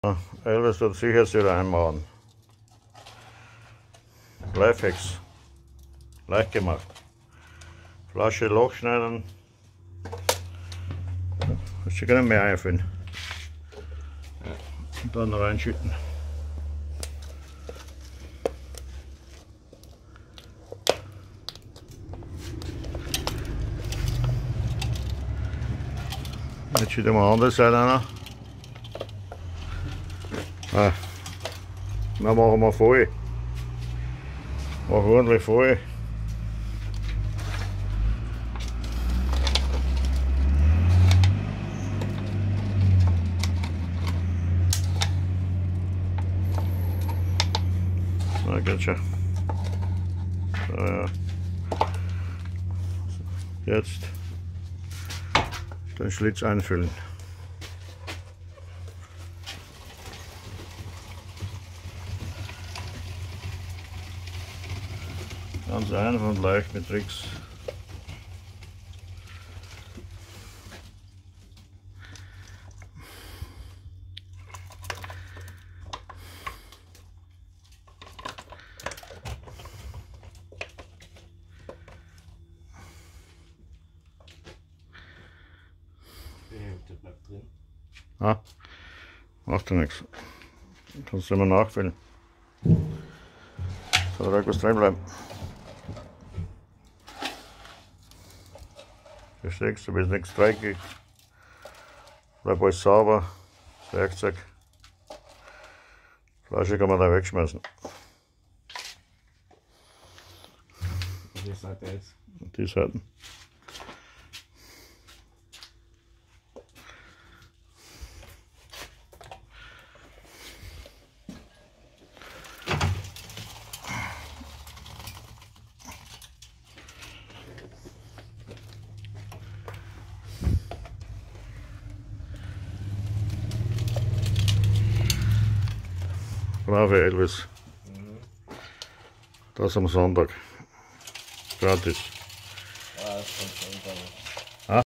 Elvis wird sicher wieder einmachen. Lifehacks. Leicht gemacht. Flasche Loch schneiden. Kannst du gar nicht mehr einfüllen. Und dann reinschütten. Jetzt schütten wir die andere Seite rein. Dann machen wir voll. Machen ordentlich voll. Na, geht schon. So, ja. Jetzt den Schlitz einfüllen. Ganz einfach und leicht mit Tricks. Der bleibt drin. Ah, macht ja nichts. Kannst du immer nachfüllen. Soll da irgendwas drin bleiben. Versteckst du, bist nichts dreckig. Bleibt alles sauber. Das Werkzeug. Die Flasche kann man da wegschmeißen. Die Seite jetzt. Und die Seiten. Bravo Elvis. Das am Sonntag. Gratis. Ja, das kommt schon.